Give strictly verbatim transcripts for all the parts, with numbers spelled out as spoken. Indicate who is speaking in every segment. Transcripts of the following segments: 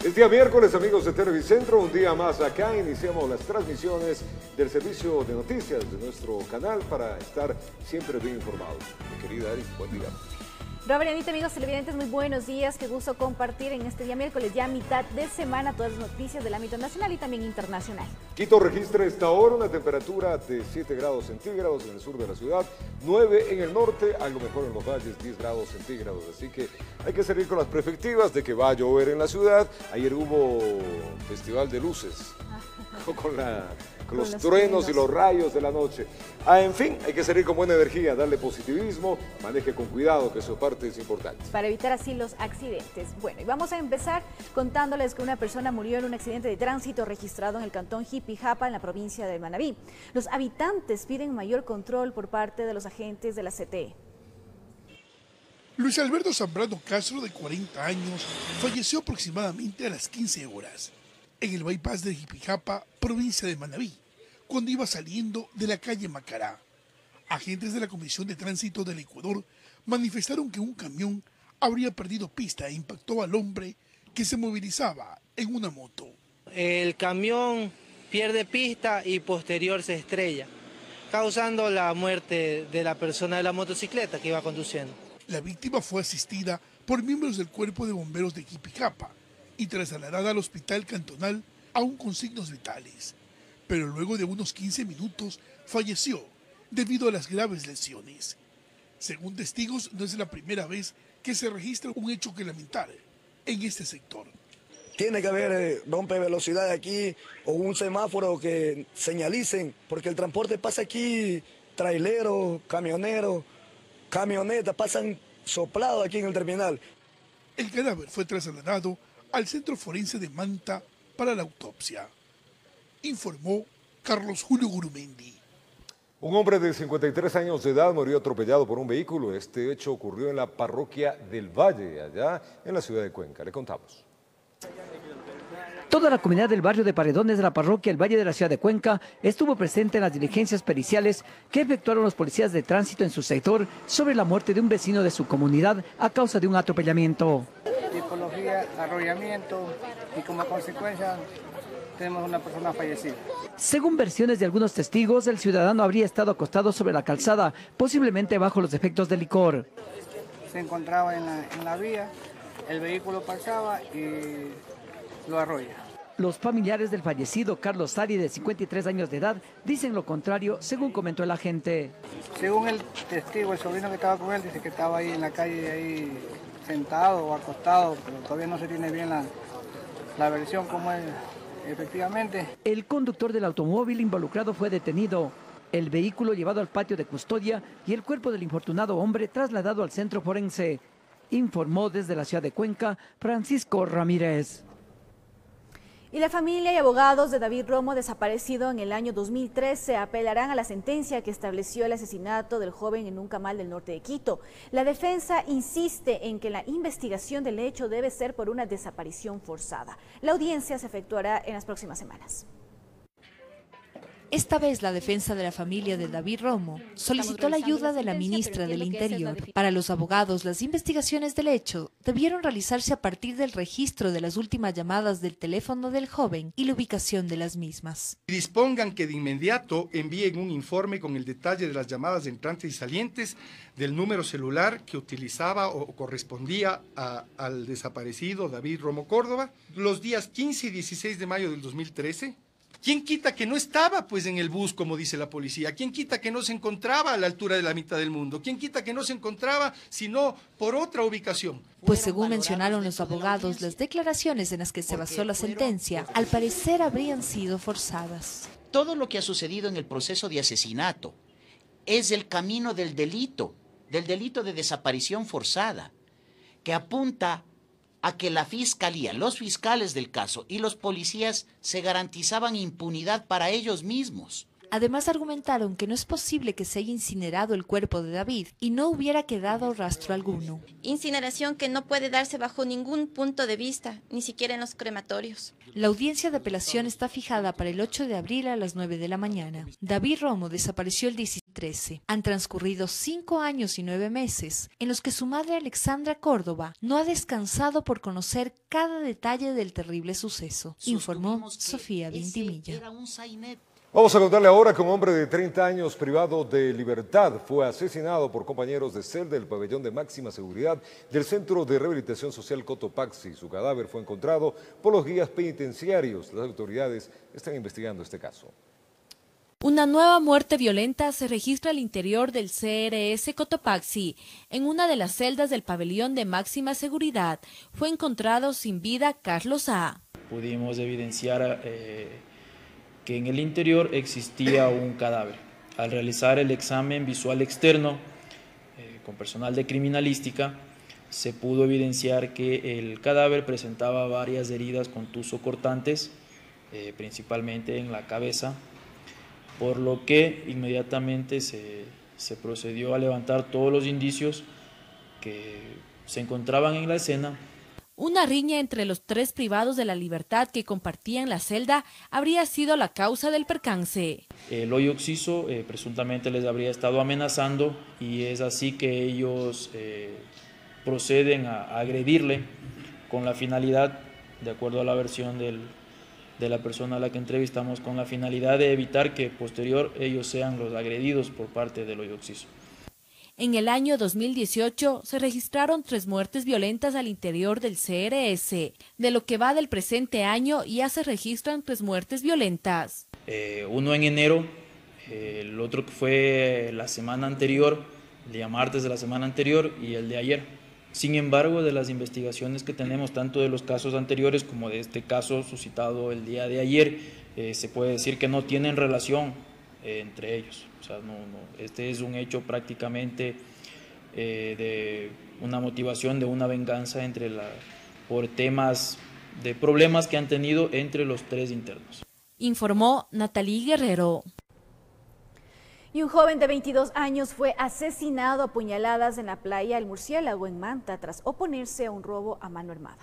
Speaker 1: Es día miércoles, amigos de Televicentro, un día más acá. Iniciamos las transmisiones del servicio de noticias de nuestro canal para estar siempre bien informados. Mi querida Ari, buen día.
Speaker 2: Robert y Anita, amigos televidentes, muy buenos días. Qué gusto compartir en este día miércoles, ya a mitad de semana, todas las noticias del ámbito nacional y también internacional.
Speaker 1: Quito registra esta hora una temperatura de siete grados centígrados en el sur de la ciudad, nueve en el norte, algo mejor en los valles, diez grados centígrados. Así que hay que salir con las perspectivas de que va a llover en la ciudad. Ayer hubo festival de luces, con, la, con, con los, los truenos y los rayos de la noche. Ah, en fin, hay que salir con buena energía, darle positivismo, maneje con cuidado, que eso parte es importante.
Speaker 2: Para evitar así los accidentes. Bueno, y vamos a empezar contándoles que una persona murió en un accidente de tránsito registrado en el cantón Jipijapa, en la provincia de Manabí. Los habitantes piden mayor control por parte de los agentes de la C T E.
Speaker 3: Luis Alberto Zambrano Castro, de cuarenta años, falleció aproximadamente a las quince horas en el bypass de Jipijapa, provincia de Manabí, cuando iba saliendo de la calle Macará. Agentes de la Comisión de Tránsito del Ecuador manifestaron que un camión habría perdido pista e impactó al hombre que se movilizaba en una moto.
Speaker 4: El camión pierde pista y posterior se estrella, causando la muerte de la persona de la motocicleta que iba conduciendo.
Speaker 3: La víctima fue asistida por miembros del Cuerpo de Bomberos de Jipijapa y trasladada al hospital cantonal aún con signos vitales, pero luego de unos quince minutos falleció debido a las graves lesiones. Según testigos, no es la primera vez que se registra un hecho que lamentar en este sector.
Speaker 5: Tiene que haber eh, rompe velocidad aquí o un semáforo que señalicen, porque el transporte pasa aquí, traileros, camioneros, camionetas, pasan soplados aquí en el terminal.
Speaker 3: El cadáver fue trasladado al Centro Forense de Manta para la autopsia, informó Carlos Julio Gurumendi.
Speaker 1: Un hombre de cincuenta y tres años de edad murió atropellado por un vehículo. Este hecho ocurrió en la parroquia del Valle, allá en la ciudad de Cuenca. Le contamos.
Speaker 6: Toda la comunidad del barrio de Paredones de la parroquia El Valle de la ciudad de Cuenca estuvo presente en las diligencias periciales que efectuaron los policías de tránsito en su sector sobre la muerte de un vecino de su comunidad a causa de un atropellamiento.
Speaker 7: Tipología, arrollamiento y como consecuencia tenemos una persona fallecida.
Speaker 6: Según versiones de algunos testigos, el ciudadano habría estado acostado sobre la calzada, posiblemente bajo los efectos del licor.
Speaker 7: Se encontraba en la, en la vía, el vehículo pasaba y lo arrolla.
Speaker 6: Los familiares del fallecido, Carlos Sari, de cincuenta y tres años de edad, dicen lo contrario, según comentó el agente.
Speaker 7: Según el testigo, el sobrino que estaba con él, dice que estaba ahí en la calle, ahí sentado o acostado, pero todavía no se tiene bien la, la versión como es efectivamente.
Speaker 6: El conductor del automóvil involucrado fue detenido, el vehículo llevado al patio de custodia y el cuerpo del infortunado hombre trasladado al centro forense, informó desde la ciudad de Cuenca Francisco Ramírez.
Speaker 2: Y la familia y abogados de David Romo, desaparecido en el año dos mil trece, apelarán a la sentencia que estableció el asesinato del joven en un camal del norte de Quito. La defensa insiste en que la investigación del hecho debe ser por una desaparición forzada. La audiencia se efectuará en las próximas semanas.
Speaker 8: Esta vez la defensa de la familia de David Romo solicitó la ayuda de la ministra del Interior. Para los abogados, las investigaciones del hecho debieron realizarse a partir del registro de las últimas llamadas del teléfono del joven y la ubicación de las mismas.
Speaker 9: Dispongan que de inmediato envíen un informe con el detalle de las llamadas entrantes y salientes del número celular que utilizaba o correspondía a, al desaparecido David Romo Córdoba los días quince y dieciséis de mayo del dos mil trece. ¿Quién quita que no estaba pues en el bus, como dice la policía? ¿Quién quita que no se encontraba a la altura de la mitad del mundo? ¿Quién quita que no se encontraba sino por otra ubicación?
Speaker 8: Pues según mencionaron los abogados, las declaraciones en las que se basó la sentencia al parecer habrían sido forzadas.
Speaker 10: Todo lo que ha sucedido en el proceso de asesinato es el camino del delito, del delito de desaparición forzada, que apunta a que la fiscalía, los fiscales del caso y los policías se garantizaban impunidad para ellos mismos.
Speaker 8: Además argumentaron que no es posible que se haya incinerado el cuerpo de David y no hubiera quedado rastro alguno.
Speaker 11: Incineración que no puede darse bajo ningún punto de vista, ni siquiera en los crematorios.
Speaker 8: La audiencia de apelación está fijada para el ocho de abril a las nueve de la mañana. David Romo desapareció el diecisiete trece. Han transcurrido cinco años y nueve meses en los que su madre Alexandra Córdoba no ha descansado por conocer cada detalle del terrible suceso, informó Sofía Vintimilla.
Speaker 1: Vamos a contarle ahora que un hombre de treinta años privado de libertad fue asesinado por compañeros de celda del pabellón de máxima seguridad del Centro de Rehabilitación Social Cotopaxi. Su cadáver fue encontrado por los guías penitenciarios. Las autoridades están investigando este caso.
Speaker 12: Una nueva muerte violenta se registra al interior del C R S Cotopaxi. En una de las celdas del pabellón de máxima seguridad fue encontrado sin vida Carlos A.
Speaker 13: Pudimos evidenciar eh, que en el interior existía un cadáver. Al realizar el examen visual externo eh, con personal de criminalística, se pudo evidenciar que el cadáver presentaba varias heridas contuso-cortantes, eh, principalmente en la cabeza, por lo que inmediatamente se, se procedió a levantar todos los indicios que se encontraban en la escena.
Speaker 12: Una riña entre los tres privados de la libertad que compartían la celda habría sido la causa del percance.
Speaker 13: El hoyo occiso eh, presuntamente les habría estado amenazando y es así que ellos eh, proceden a, a agredirle con la finalidad, de acuerdo a la versión del de la persona a la que entrevistamos, con la finalidad de evitar que posterior ellos sean los agredidos por parte del hoyo occiso.
Speaker 12: En el año dos mil dieciocho se registraron tres muertes violentas al interior del C R S. De lo que va del presente año ya se registran tres muertes violentas.
Speaker 13: Eh, uno en enero, eh, el otro que fue la semana anterior, el día martes de la semana anterior y el de ayer. Sin embargo, de las investigaciones que tenemos, tanto de los casos anteriores como de este caso suscitado el día de ayer, eh, se puede decir que no tienen relación eh, entre ellos. O sea, no, no, este es un hecho prácticamente eh, de una motivación, de una venganza entre la, por temas de problemas que han tenido entre los tres internos.
Speaker 12: Informó Natalie Guerrero.
Speaker 2: Y un joven de veintidós años fue asesinado a puñaladas en la playa El Murciélago en Manta tras oponerse a un robo a mano armada.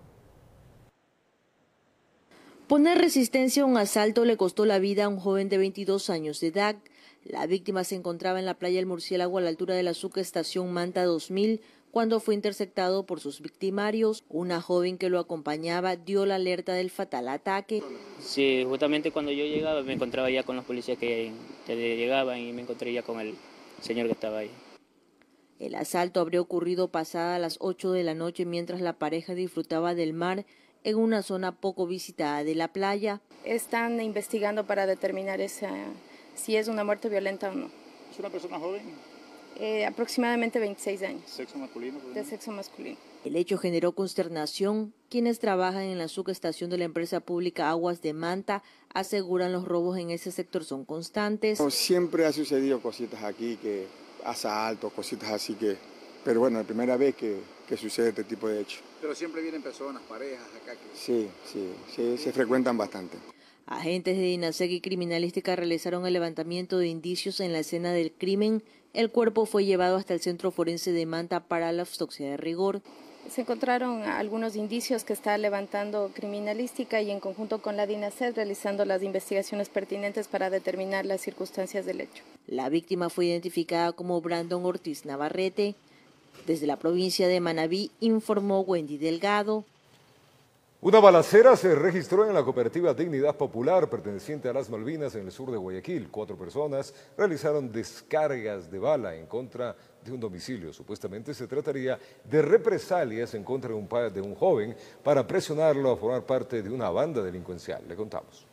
Speaker 14: Poner resistencia a un asalto le costó la vida a un joven de veintidós años de edad. La víctima se encontraba en la playa El Murciélago a la altura de la subestación Manta dos mil cuando fue interceptado por sus victimarios. Una joven que lo acompañaba dio la alerta del fatal ataque.
Speaker 15: Sí, justamente cuando yo llegaba me encontraba ya con los policías que, que llegaban y me encontré ya con el señor que estaba ahí.
Speaker 14: El asalto habría ocurrido pasada las ocho de la noche mientras la pareja disfrutaba del mar en una zona poco visitada de la playa.
Speaker 16: Están investigando para determinar esa, si es una muerte violenta o no.
Speaker 17: ¿Es una persona joven?
Speaker 16: Eh, aproximadamente veintiséis años.
Speaker 17: ¿Sexo masculino?
Speaker 16: De sexo masculino.
Speaker 14: El hecho generó consternación. Quienes trabajan en la subestación de la empresa pública Aguas de Manta aseguran los robos en ese sector son constantes.
Speaker 18: Siempre ha sucedido cositas aquí, que asaltos, cositas así que... Pero bueno, es la primera vez que, que sucede este tipo de hechos.
Speaker 17: Pero siempre vienen personas, parejas acá. Que...
Speaker 18: Sí, sí, sí, se frecuentan bastante.
Speaker 14: Agentes de INASEC y Criminalística realizaron el levantamiento de indicios en la escena del crimen. El cuerpo fue llevado hasta el Centro Forense de Manta para la autopsia de rigor.
Speaker 16: Se encontraron algunos indicios que está levantando Criminalística y en conjunto con la DINASEC realizando las investigaciones pertinentes para determinar las circunstancias del hecho.
Speaker 14: La víctima fue identificada como Brandon Ortiz Navarrete. Desde la provincia de Manabí informó Wendy Delgado.
Speaker 1: Una balacera se registró en la cooperativa Dignidad Popular perteneciente a las Malvinas en el sur de Guayaquil. Cuatro personas realizaron descargas de bala en contra de un domicilio. Supuestamente se trataría de represalias en contra de un, de un joven para presionarlo a formar parte de una banda delincuencial. Le contamos.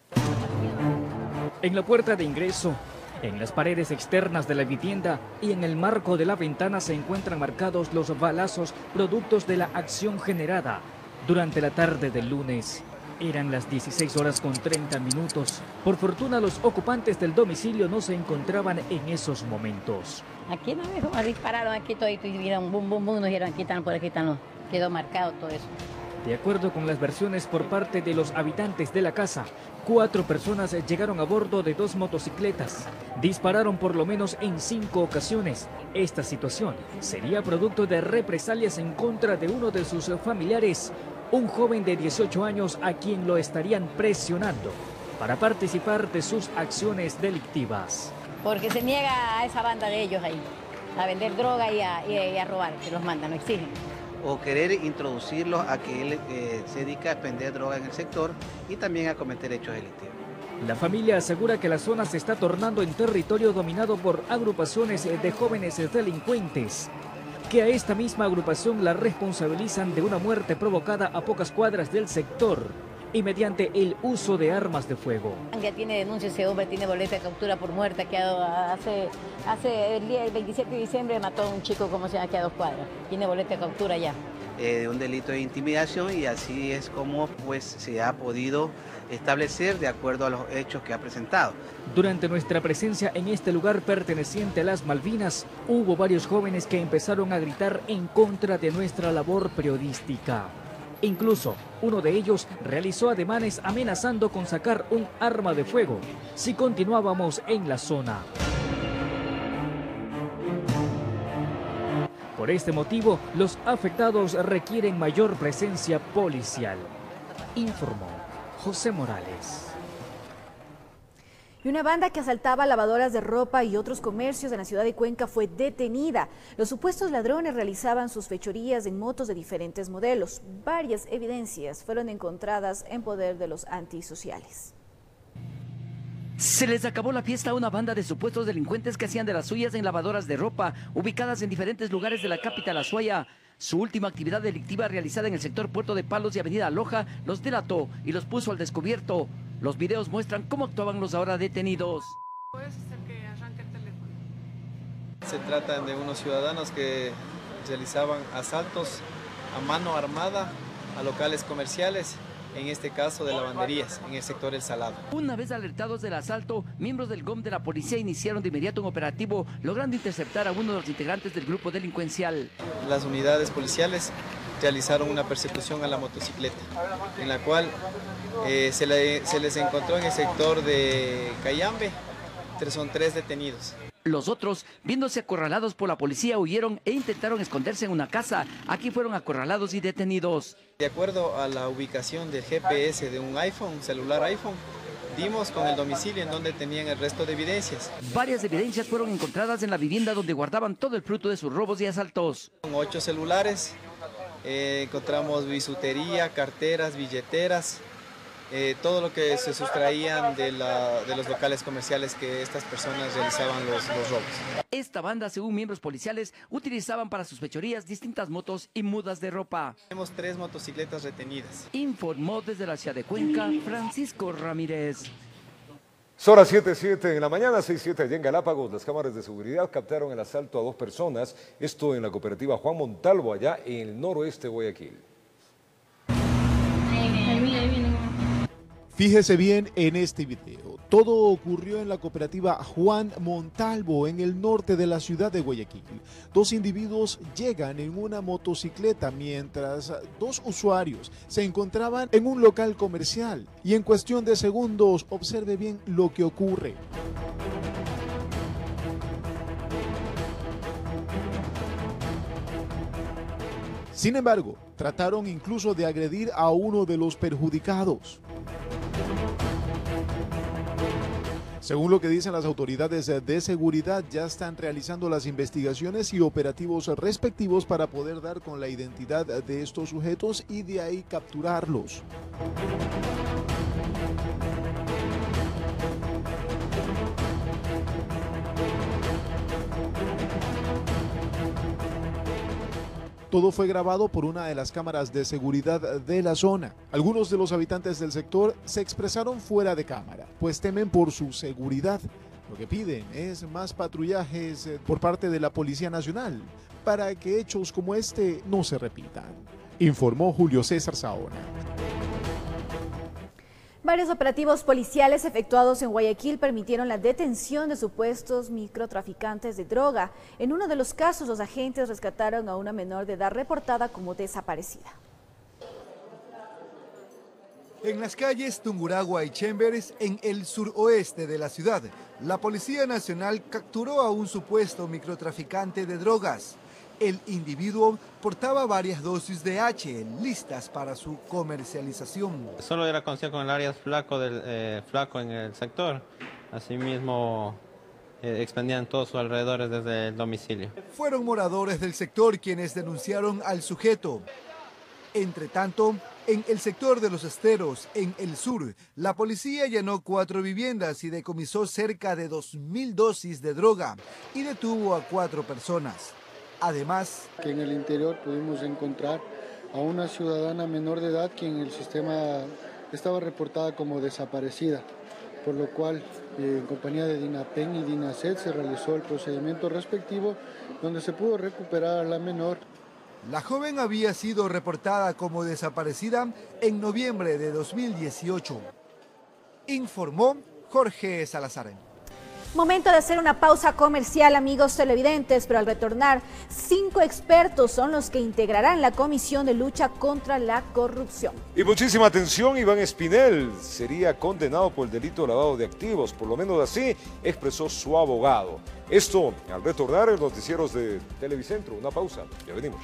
Speaker 19: En la puerta de ingreso, en las paredes externas de la vivienda y en el marco de la ventana se encuentran marcados los balazos productos de la acción generada durante la tarde del lunes. Eran las dieciséis horas con treinta minutos. Por fortuna, los ocupantes del domicilio no se encontraban en esos momentos.
Speaker 20: Aquí no me dispararon, aquí todo y vieron bum, bum, bum, nos dijeron, aquí están, por aquí están, quedó marcado todo eso.
Speaker 19: De acuerdo con las versiones por parte de los habitantes de la casa, cuatro personas llegaron a bordo de dos motocicletas. Dispararon por lo menos en cinco ocasiones. Esta situación sería producto de represalias en contra de uno de sus familiares, un joven de dieciocho años a quien lo estarían presionando para participar de sus acciones delictivas.
Speaker 20: porque se niega a esa banda de ellos ahí, a vender droga y a, y a, y a robar, que los mandan, lo exigen.
Speaker 21: O querer introducirlos a que él eh, se dedica a vender droga en el sector y también a cometer hechos delictivos.
Speaker 19: La familia asegura que la zona se está tornando en territorio dominado por agrupaciones de jóvenes delincuentes, que a esta misma agrupación la responsabilizan de una muerte provocada a pocas cuadras del sector y mediante el uso de armas de fuego.
Speaker 20: Ya tiene denuncia, ese hombre tiene boleta de captura por muerte, que hace, hace el, día, el veintisiete de diciembre mató a un chico como se llama aquí a dos cuadras, tiene boleta de captura ya.
Speaker 21: Eh, de un delito de intimidación y así es como pues, se ha podido establecer de acuerdo a los hechos que ha presentado.
Speaker 19: Durante nuestra presencia en este lugar perteneciente a las Malvinas, hubo varios jóvenes que empezaron a gritar en contra de nuestra labor periodística. Incluso, uno de ellos realizó ademanes amenazando con sacar un arma de fuego si continuábamos en la zona. Por este motivo, los afectados requieren mayor presencia policial, informó José Morales.
Speaker 2: Y una banda que asaltaba lavadoras de ropa y otros comercios en la ciudad de Cuenca fue detenida. Los supuestos ladrones realizaban sus fechorías en motos de diferentes modelos. Varias evidencias fueron encontradas en poder de los antisociales.
Speaker 6: Se les acabó la fiesta a una banda de supuestos delincuentes que hacían de las suyas en lavadoras de ropa, ubicadas en diferentes lugares de la capital Azuaya. Su última actividad delictiva realizada en el sector Puerto de Palos y Avenida Loja los delató y los puso al descubierto. Los videos muestran cómo actuaban los ahora detenidos.
Speaker 22: Se trata de unos ciudadanos que realizaban asaltos a mano armada a locales comerciales, en este caso de lavanderías, en el sector El Salado.
Speaker 6: Una vez alertados del asalto, miembros del G O M de la policía iniciaron de inmediato un operativo, logrando interceptar a uno de los integrantes del grupo delincuencial.
Speaker 22: Las unidades policiales realizaron una persecución a la motocicleta, en la cual eh, se, le, se les encontró en el sector de Cayambe, son tres detenidos.
Speaker 6: Los otros, viéndose acorralados por la policía, huyeron e intentaron esconderse en una casa. Aquí fueron acorralados y detenidos.
Speaker 22: De acuerdo a la ubicación del G P S de un iPhone, un celular iPhone, dimos con el domicilio en donde tenían el resto de evidencias.
Speaker 6: Varias evidencias fueron encontradas en la vivienda donde guardaban todo el fruto de sus robos y asaltos.
Speaker 22: Con ocho celulares, eh, encontramos bisutería, carteras, billeteras, Eh, todo lo que se sustraían de, la, de los locales comerciales que estas personas realizaban los, los robos.
Speaker 6: Esta banda, según miembros policiales, utilizaban para sus fechorías distintas motos y mudas de ropa.
Speaker 22: Tenemos tres motocicletas retenidas.
Speaker 6: Informó desde la ciudad de Cuenca, Francisco Ramírez.
Speaker 1: Son las siete siete en la mañana, seis siete allá en Galápagos. Las cámaras de seguridad captaron el asalto a dos personas, esto en la cooperativa Juan Montalvo, allá en el noroeste de Guayaquil.
Speaker 23: Fíjese bien en este video. Todo ocurrió en la cooperativa Juan Montalvo, en el norte de la ciudad de Guayaquil. Dos individuos llegan en una motocicleta mientras dos usuarios se encontraban en un local comercial. Y en cuestión de segundos, observe bien lo que ocurre. Sin embargo, trataron incluso de agredir a uno de los perjudicados. Según lo que dicen las autoridades de seguridad, ya están realizando las investigaciones y operativos respectivos para poder dar con la identidad de estos sujetos y de ahí capturarlos. Todo fue grabado por una de las cámaras de seguridad de la zona. Algunos de los habitantes del sector se expresaron fuera de cámara, pues temen por su seguridad. Lo que piden es más patrullajes por parte de la Policía Nacional para que hechos como este no se repitan, informó Julio César Saona.
Speaker 2: Varios operativos policiales efectuados en Guayaquil permitieron la detención de supuestos microtraficantes de droga. En uno de los casos, los agentes rescataron a una menor de edad reportada como desaparecida.
Speaker 24: En las calles Tungurahua y Chambers, en el suroeste de la ciudad, la Policía Nacional capturó a un supuesto microtraficante de drogas. El individuo portaba varias dosis de H listas para su comercialización.
Speaker 25: Solo era conocido con el área flaco, del, eh, flaco en el sector. Asimismo,
Speaker 3: eh, expandían todos sus alrededores desde el domicilio.
Speaker 24: Fueron moradores del sector quienes denunciaron al sujeto. Entre tanto, en el sector de Los Esteros, en el sur, la policía allanó cuatro viviendas y decomisó cerca de dos mil dosis de droga y detuvo a cuatro personas. Además,
Speaker 4: que en el interior pudimos encontrar a una ciudadana menor de edad que en el sistema estaba reportada como desaparecida, por lo cual eh, en compañía de DINAPEN y DINASED se realizó el procedimiento respectivo donde se pudo recuperar a la menor.
Speaker 24: La joven había sido reportada como desaparecida en noviembre de dos mil dieciocho. Informó Jorge Salazar.
Speaker 2: Momento de hacer una pausa comercial, amigos televidentes, pero al retornar, cinco expertos son los que integrarán la Comisión de Lucha contra la Corrupción.
Speaker 1: Y muchísima atención, Iván Espinel sería condenado por el delito de lavado de activos, por lo menos así expresó su abogado. Esto al retornar en los noticieros de Televicentro. Una pausa, ya venimos.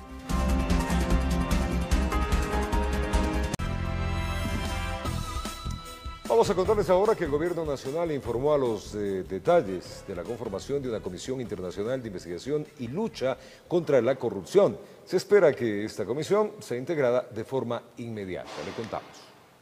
Speaker 1: Vamos a contarles ahora que el Gobierno Nacional informó a los eh, detalles de la conformación de una Comisión Internacional de Investigación y Lucha contra la Corrupción. Se espera que esta comisión sea integrada de forma inmediata. Le contamos.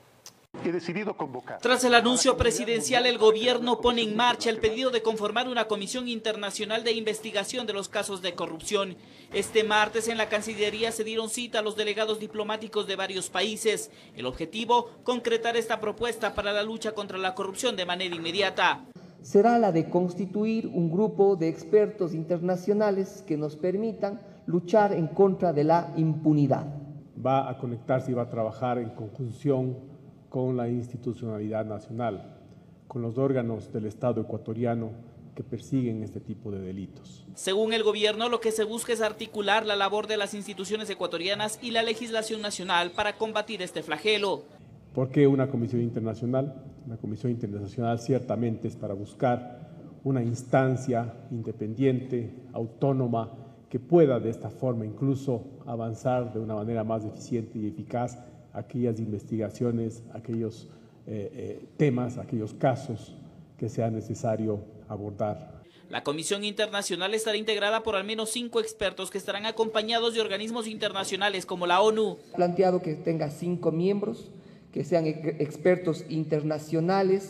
Speaker 5: He decidido convocar.
Speaker 7: Tras el anuncio presidencial, el gobierno pone en marcha el pedido de conformar una comisión internacional de investigación de los casos de corrupción. Este martes en la Cancillería se dieron cita a los delegados diplomáticos de varios países. El objetivo, concretar esta propuesta para la lucha contra la corrupción de manera inmediata.
Speaker 25: Será la de constituir un grupo de expertos internacionales que nos permitan luchar en contra de la impunidad.
Speaker 26: Va a conectarse y va a trabajar en conjunción con la institucionalidad nacional, con los órganos del Estado ecuatoriano que persiguen este tipo de delitos.
Speaker 7: Según el gobierno, lo que se busca es articular la labor de las instituciones ecuatorianas y la legislación nacional para combatir este flagelo.
Speaker 26: ¿Por qué una comisión internacional? Una comisión internacional ciertamente es para buscar una instancia independiente, autónoma, que pueda de esta forma incluso avanzar de una manera más eficiente y eficaz aquellas investigaciones, aquellos eh, eh, temas, aquellos casos que sea necesario abordar.
Speaker 7: La Comisión Internacional estará integrada por al menos cinco expertos que estarán acompañados de organismos internacionales como la ONU.
Speaker 25: Planteado que tenga cinco miembros, que sean expertos internacionales,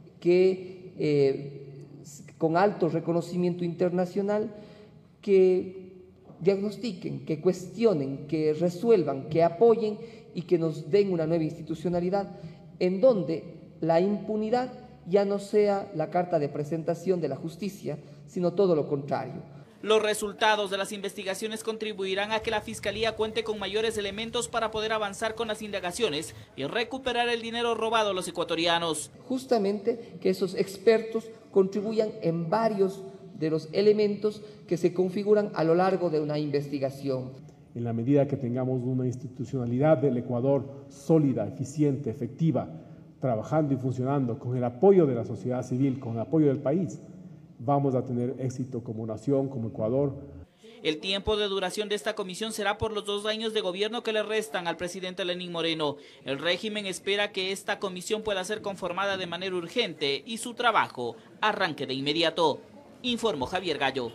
Speaker 25: que eh, con alto reconocimiento internacional, que diagnostiquen, que cuestionen, que resuelvan, que apoyen y que nos den una nueva institucionalidad en donde la impunidad ya no sea la carta de presentación de la justicia, sino todo lo contrario.
Speaker 7: Los resultados de las investigaciones contribuirán a que la Fiscalía cuente con mayores elementos para poder avanzar con las indagaciones y recuperar el dinero robado a los ecuatorianos.
Speaker 25: Justamente que esos expertos contribuyan en varios de los elementos que se configuran a lo largo de una investigación.
Speaker 26: En la medida que tengamos una institucionalidad del Ecuador sólida, eficiente, efectiva, trabajando y funcionando con el apoyo de la sociedad civil, con el apoyo del país, vamos a tener éxito como nación, como Ecuador.
Speaker 7: El tiempo de duración de esta comisión será por los dos años de gobierno que le restan al presidente Lenín Moreno. El régimen espera que esta comisión pueda ser conformada de manera urgente y su trabajo arranque de inmediato. Informó Javier Gallo.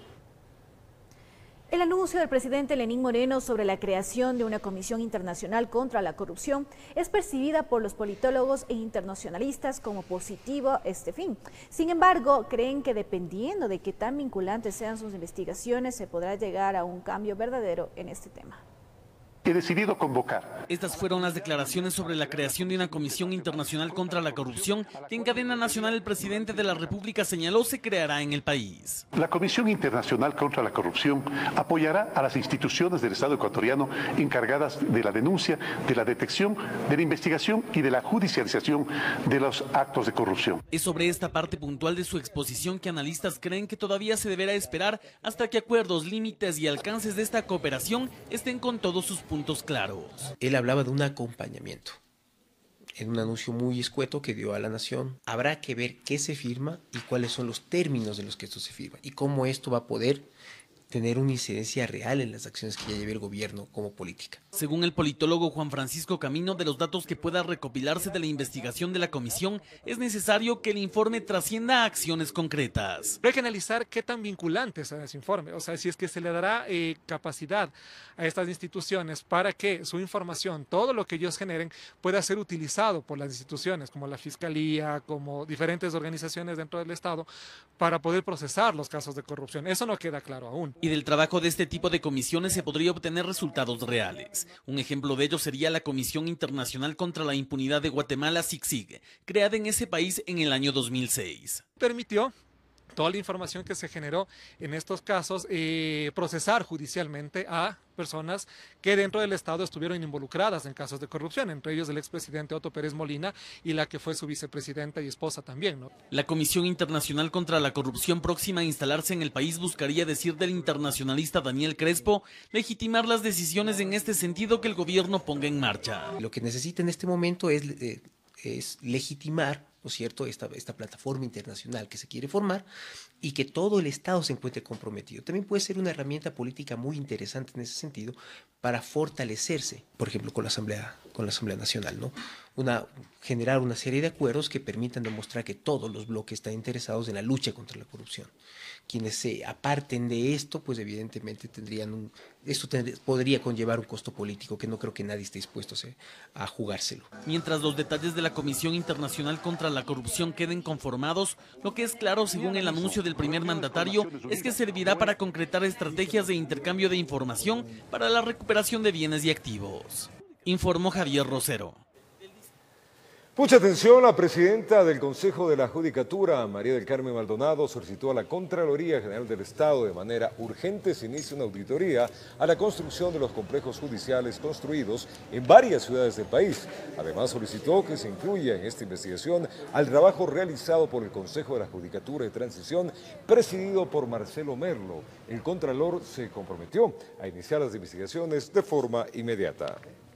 Speaker 2: El anuncio del presidente Lenín Moreno sobre la creación de una comisión internacional contra la corrupción es percibida por los politólogos e internacionalistas como positivo a este fin. Sin embargo, creen que dependiendo de qué tan vinculantes sean sus investigaciones, se podrá llegar a un cambio verdadero en este tema.
Speaker 5: He decidido convocar.
Speaker 27: Estas fueron las declaraciones sobre la creación de una Comisión Internacional contra la Corrupción que en cadena nacional el presidente de la República señaló se creará en el país.
Speaker 5: La Comisión Internacional contra la Corrupción apoyará a las instituciones del Estado ecuatoriano encargadas de la denuncia, de la detección, de la investigación y de la judicialización de los actos de corrupción.
Speaker 27: Es sobre esta parte puntual de su exposición que analistas creen que todavía se deberá esperar hasta que acuerdos, límites y alcances de esta cooperación estén con todos sus puntos claros.
Speaker 28: Él hablaba de un acompañamiento, en un anuncio muy escueto que dio a la nación. Habrá que ver qué se firma y cuáles son los términos de los que esto se firma y cómo esto va a poder tener una incidencia real en las acciones que ya lleve el gobierno como política.
Speaker 27: Según el politólogo Juan Francisco Camino, de los datos que pueda recopilarse de la investigación de la comisión, es necesario que el informe trascienda a acciones concretas.
Speaker 8: Hay que analizar qué tan vinculante es ese informe, o sea, si es que se le dará eh, capacidad a estas instituciones para que su información, todo lo que ellos generen, pueda ser utilizado por las instituciones, como la Fiscalía, como diferentes organizaciones dentro del Estado, para poder procesar los casos de corrupción. Eso no queda claro aún.
Speaker 27: Y del trabajo de este tipo de comisiones se podría obtener resultados reales. Un ejemplo de ello sería la Comisión Internacional contra la Impunidad de Guatemala, C I C I G, creada en ese país en el año dos mil seis.
Speaker 8: Permitió toda la información que se generó en estos casos, eh, procesar judicialmente a personas que dentro del Estado estuvieron involucradas en casos de corrupción, entre ellos el expresidente Otto Pérez Molina y la que fue su vicepresidenta y esposa también, ¿no?
Speaker 27: La Comisión Internacional contra la Corrupción, próxima a instalarse en el país, buscaría, decir del internacionalista Daniel Crespo, legitimar las decisiones en este sentido que el gobierno ponga en marcha.
Speaker 28: Lo que necesita en este momento es, eh, es legitimar, ¿no es cierto?, esta, esta plataforma internacional que se quiere formar y que todo el Estado se encuentre comprometido. También puede ser una herramienta política muy interesante en ese sentido para fortalecerse, por ejemplo, con la Asamblea, con la Asamblea Nacional, ¿no? Una, generar una serie de acuerdos que permitan demostrar que todos los bloques están interesados en la lucha contra la corrupción. Quienes se aparten de esto, pues evidentemente tendrían un, esto tendría, podría conllevar un costo político que no creo que nadie esté dispuesto a, a jugárselo.
Speaker 27: Mientras los detalles de la Comisión Internacional contra la Corrupción queden conformados, lo que es claro, según el anuncio del primer mandatario, es que servirá para concretar estrategias de intercambio de información para la recuperación de bienes y activos. Informó Javier Rosero.
Speaker 1: Mucha atención, la presidenta del Consejo de la Judicatura, María del Carmen Maldonado, solicitó a la Contraloría General del Estado de manera urgente se inicie una auditoría a la construcción de los complejos judiciales construidos en varias ciudades del país. Además, solicitó que se incluya en esta investigación al trabajo realizado por el Consejo de la Judicatura de Transición, presidido por Marcelo Merlo. El Contralor se comprometió a iniciar las investigaciones de forma inmediata.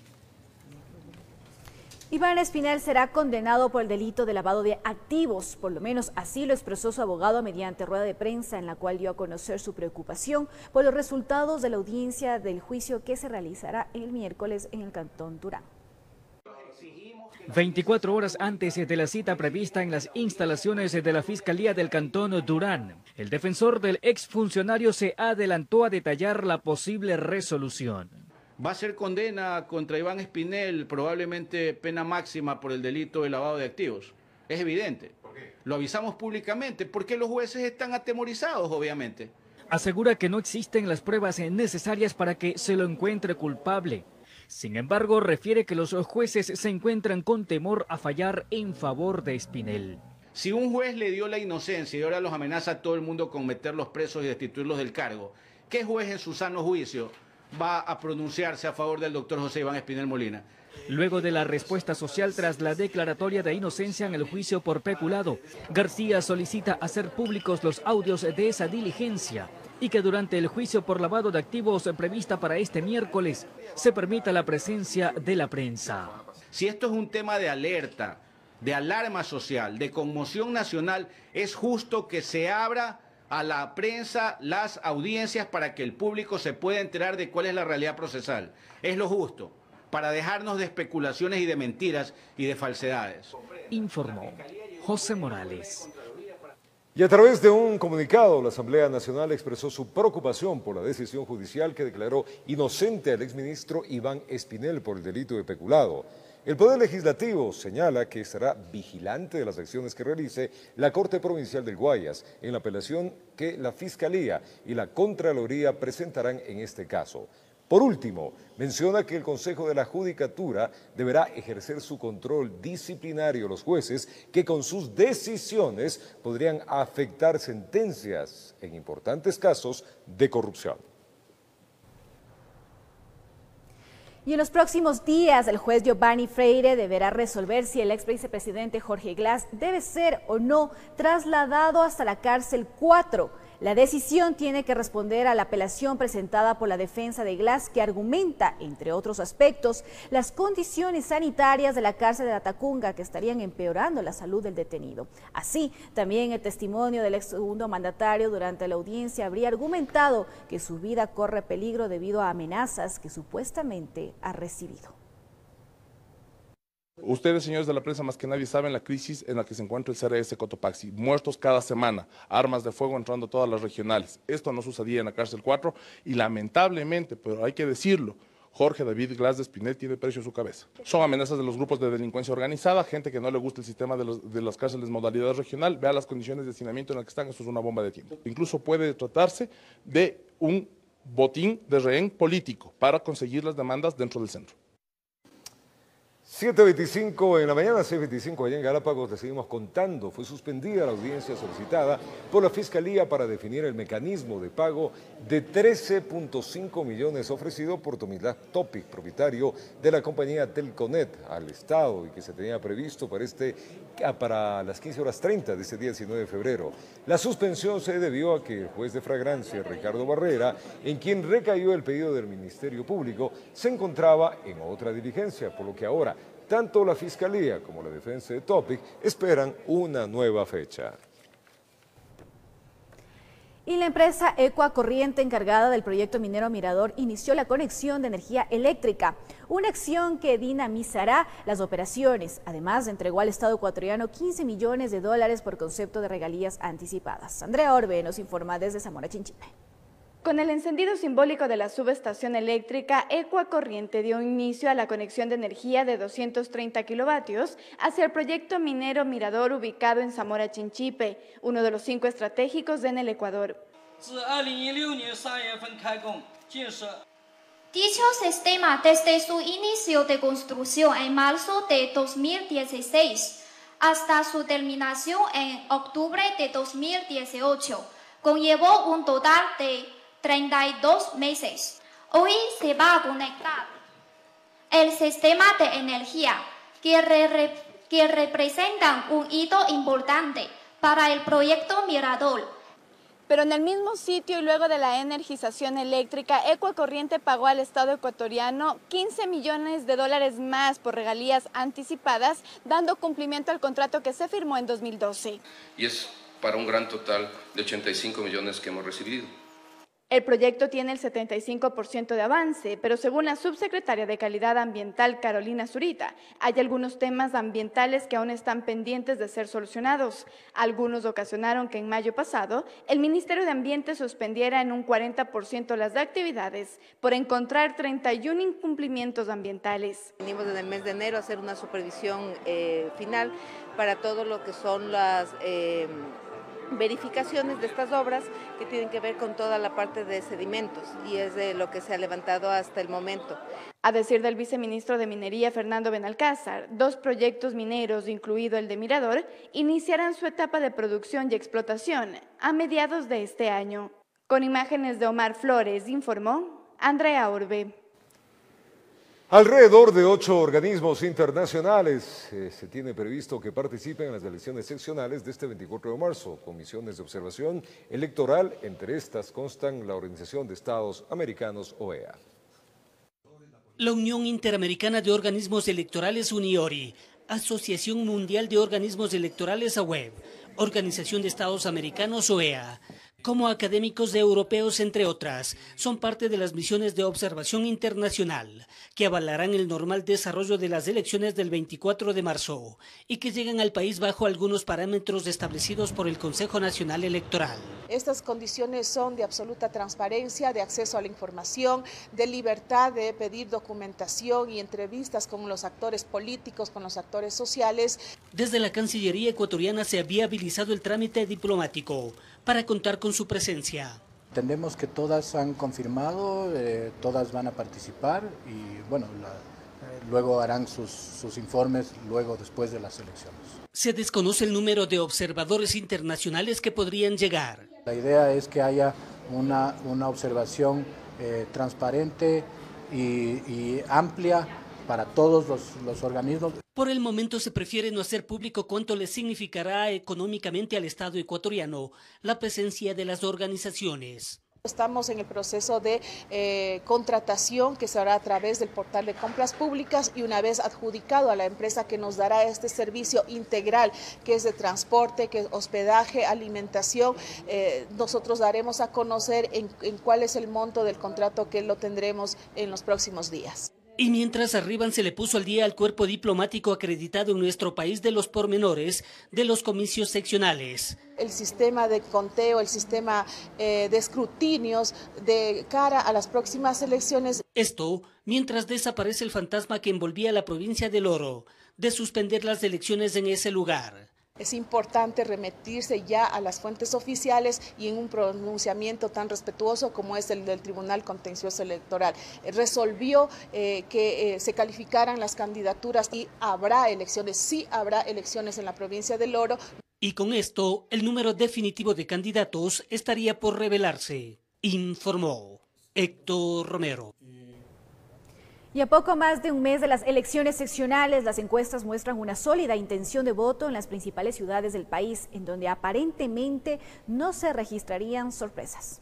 Speaker 2: Iván Espinel será condenado por el delito de lavado de activos, por lo menos así lo expresó su abogado mediante rueda de prensa en la cual dio a conocer su preocupación por los resultados de la audiencia del juicio que se realizará el miércoles en el Cantón Durán.
Speaker 19: veinticuatro horas antes de la cita prevista en las instalaciones de la Fiscalía del Cantón Durán, el defensor del exfuncionario se adelantó a detallar la posible resolución.
Speaker 9: Va a ser condena contra Iván Espinel, probablemente pena máxima por el delito de lavado de activos. Es evidente. ¿Por qué? Lo avisamos públicamente porque los jueces están atemorizados, obviamente.
Speaker 19: Asegura que no existen las pruebas necesarias para que se lo encuentre culpable. Sin embargo, refiere que los jueces se encuentran con temor a fallar en favor de Espinel.
Speaker 9: Si un juez le dio la inocencia y ahora los amenaza a todo el mundo con meterlos presos y destituirlos del cargo, ¿qué juez en su sano juicio va a pronunciarse a favor del doctor José Iván Espinel Molina?
Speaker 19: Luego de la respuesta social tras la declaratoria de inocencia en el juicio por peculado, García solicita hacer públicos los audios de esa diligencia y que durante el juicio por lavado de activos prevista para este miércoles se permita la presencia de la prensa.
Speaker 9: Si esto es un tema de alerta, de alarma social, de conmoción nacional, es justo que se abra a la prensa las audiencias para que el público se pueda enterar de cuál es la realidad procesal. Es lo justo, para dejarnos de especulaciones y de mentiras y de falsedades.
Speaker 19: Informó José Morales.
Speaker 1: Y a través de un comunicado, la Asamblea Nacional expresó su preocupación por la decisión judicial que declaró inocente al exministro Iván Espinel por el delito de peculado. El Poder Legislativo señala que estará vigilante de las acciones que realice la Corte Provincial del Guayas en la apelación que la Fiscalía y la Contraloría presentarán en este caso. Por último, menciona que el Consejo de la Judicatura deberá ejercer su control disciplinario a los jueces que con sus decisiones podrían afectar sentencias en importantes casos de corrupción.
Speaker 2: Y en los próximos días, el juez Giovanni Freire deberá resolver si el ex vicepresidente Jorge Glass debe ser o no trasladado hasta la cárcel cuatro. La decisión tiene que responder a la apelación presentada por la defensa de Glass, que argumenta, entre otros aspectos, las condiciones sanitarias de la cárcel de la Tacunga, que estarían empeorando la salud del detenido. Así, también el testimonio del ex segundo mandatario durante la audiencia habría argumentado que su vida corre peligro debido a amenazas que supuestamente ha recibido.
Speaker 10: Ustedes, señores de la prensa, más que nadie saben la crisis en la que se encuentra el C R S Cotopaxi. Muertos cada semana, armas de fuego entrando a todas las regionales. Esto no sucedía en la cárcel cuatro y lamentablemente, pero hay que decirlo, Jorge David Glass de Espinel tiene precio en su cabeza. Son amenazas de los grupos de delincuencia organizada, gente que no le gusta el sistema de, los, de las cárceles modalidad regional, vea las condiciones de hacinamiento en las que están, eso es una bomba de tiempo. Incluso puede tratarse de un botín de rehén político para conseguir las demandas dentro del centro.
Speaker 1: siete veinticinco en la mañana, seis veinticinco allá en Galápagos, le seguimos contando. Fue suspendida la audiencia solicitada por la Fiscalía para definir el mecanismo de pago de trece punto cinco millones ofrecido por Tomislav Topic, propietario de la compañía Telconet, al Estado, y que se tenía previsto para, este, para las quince horas treinta de este día diecinueve de febrero. La suspensión se debió a que el juez de flagrancia, Ricardo Barrera, en quien recayó el pedido del Ministerio Público, se encontraba en otra diligencia, por lo que ahora tanto la Fiscalía como la defensa de Topic esperan una nueva fecha.
Speaker 2: Y la empresa Ecua Corriente, encargada del proyecto minero Mirador, inició la conexión de energía eléctrica, una acción que dinamizará las operaciones. Además, entregó al Estado ecuatoriano quince millones de dólares por concepto de regalías anticipadas. Andrea Orbe nos informa desde Zamora Chinchipe.
Speaker 11: Con el encendido simbólico de la subestación eléctrica, Ecua Corriente dio inicio a la conexión de energía de doscientos treinta kilovatios hacia el proyecto minero Mirador ubicado en Zamora Chinchipe, uno de los cinco estratégicos en el Ecuador.
Speaker 12: Dicho sistema, desde su inicio de construcción en marzo de dos mil dieciséis hasta su terminación en octubre de dos mil dieciocho, conllevó un total de treinta y dos meses. Hoy se va a conectar el sistema de energía que, re, que representan un hito importante para el proyecto Mirador.
Speaker 11: Pero en el mismo sitio y luego de la energización eléctrica, Ecua Corriente pagó al Estado ecuatoriano quince millones de dólares más por regalías anticipadas, dando cumplimiento al contrato que se firmó en dos mil doce.
Speaker 13: Y es para un gran total de ochenta y cinco millones que hemos recibido.
Speaker 11: El proyecto tiene el setenta y cinco por ciento de avance, pero según la subsecretaria de Calidad Ambiental, Carolina Zurita, hay algunos temas ambientales que aún están pendientes de ser solucionados. Algunos ocasionaron que en mayo pasado el Ministerio de Ambiente suspendiera en un cuarenta por ciento las actividades por encontrar treinta y uno incumplimientos ambientales.
Speaker 15: Venimos en el mes de enero a hacer una supervisión eh, final para todo lo que son las Eh, verificaciones de estas obras que tienen que ver con toda la parte de sedimentos, y es de lo que se ha levantado hasta el momento.
Speaker 11: A decir del viceministro de Minería, Fernando Benalcázar, dos proyectos mineros, incluido el de Mirador, iniciarán su etapa de producción y explotación a mediados de este año. Con imágenes de Omar Flores, informó Andrea Orbe.
Speaker 1: Alrededor de ocho organismos internacionales eh, se tiene previsto que participen en las elecciones seccionales de este veinticuatro de marzo, comisiones de observación electoral. Entre estas constan la Organización de Estados Americanos, O E A.
Speaker 16: La Unión Interamericana de Organismos Electorales, UNIORI, Asociación Mundial de Organismos Electorales, A W E B, Organización de Estados Americanos, O E A, como académicos de europeos, entre otras, son parte de las misiones de observación internacional que avalarán el normal desarrollo de las elecciones del veinticuatro de marzo y que llegan al país bajo algunos parámetros establecidos por el Consejo Nacional Electoral.
Speaker 17: Estas condiciones son de absoluta transparencia, de acceso a la información, de libertad de pedir documentación y entrevistas con los actores políticos, con los actores sociales.
Speaker 16: Desde la Cancillería ecuatoriana se ha viabilizado el trámite diplomático para contar con su presencia.
Speaker 18: Entendemos que todas han confirmado, eh, todas van a participar y bueno, la, eh, luego harán sus, sus informes luego después de las elecciones.
Speaker 16: Se desconoce el número de observadores internacionales que podrían llegar.
Speaker 18: La idea es que haya una, una observación eh, transparente y, y amplia para todos los, los organismos.
Speaker 16: Por el momento se prefiere no hacer público cuánto le significará económicamente al Estado ecuatoriano la presencia de las organizaciones.
Speaker 17: Estamos en el proceso de eh, contratación que se hará a través del portal de compras públicas y una vez adjudicado a la empresa que nos dará este servicio integral que es de transporte, que es hospedaje, alimentación, eh, nosotros daremos a conocer en, en cuál es el monto del contrato que lo tendremos en los próximos días.
Speaker 16: Y mientras arriban se le puso al día al cuerpo diplomático acreditado en nuestro país de los pormenores de los comicios seccionales.
Speaker 17: El sistema de conteo, el sistema eh, de escrutinios de cara a las próximas elecciones.
Speaker 16: Esto mientras desaparece el fantasma que envolvía a la provincia del Oro de suspender las elecciones en ese lugar.
Speaker 17: Es importante remitirse ya a las fuentes oficiales y en un pronunciamiento tan respetuoso como es el del Tribunal Contencioso Electoral. Resolvió eh, que eh, se calificaran las candidaturas y habrá elecciones, sí habrá elecciones en la provincia del Oro.
Speaker 16: Y con esto, el número definitivo de candidatos estaría por revelarse, informó Héctor Romero.
Speaker 2: Y a poco más de un mes de las elecciones seccionales, las encuestas muestran una sólida intención de voto en las principales ciudades del país, en donde aparentemente no se registrarían sorpresas.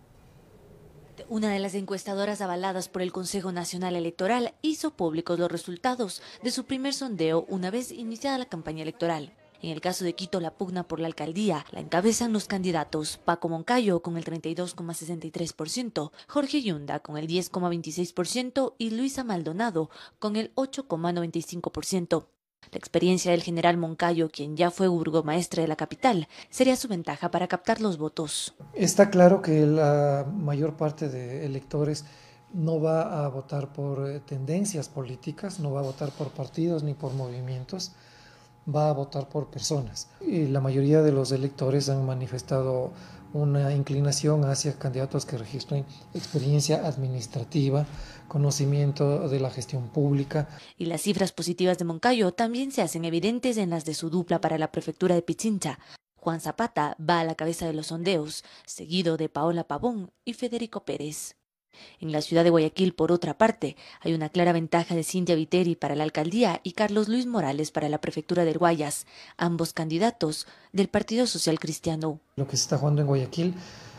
Speaker 3: Una de las encuestadoras avaladas por el Consejo Nacional Electoral hizo públicos los resultados de su primer sondeo una vez iniciada la campaña electoral. En el caso de Quito, la pugna por la alcaldía la encabezan los candidatos Paco Moncayo con el treinta y dos coma sesenta y tres por ciento, Jorge Yunda con el diez coma veintiséis por ciento y Luisa Maldonado con el ocho coma noventa y cinco por ciento. La experiencia del general Moncayo, quien ya fue burgomaestre de la capital, sería su ventaja para captar los votos.
Speaker 4: Está claro que la mayor parte de electores no va a votar por tendencias políticas, no va a votar por partidos ni por movimientos, va a votar por personas. Y la mayoría de los electores han manifestado una inclinación hacia candidatos que registren experiencia administrativa, conocimiento de la gestión pública.
Speaker 3: Y las cifras positivas de Moncayo también se hacen evidentes en las de su dupla para la prefectura de Pichincha. Juan Zapata va a la cabeza de los sondeos, seguido de Paola Pavón y Federico Pérez. En la ciudad de Guayaquil, por otra parte, hay una clara ventaja de Cintia Viteri para la alcaldía y Carlos Luis Morales para la prefectura del Guayas, ambos candidatos del Partido Social Cristiano.
Speaker 4: Lo que se está jugando en Guayaquil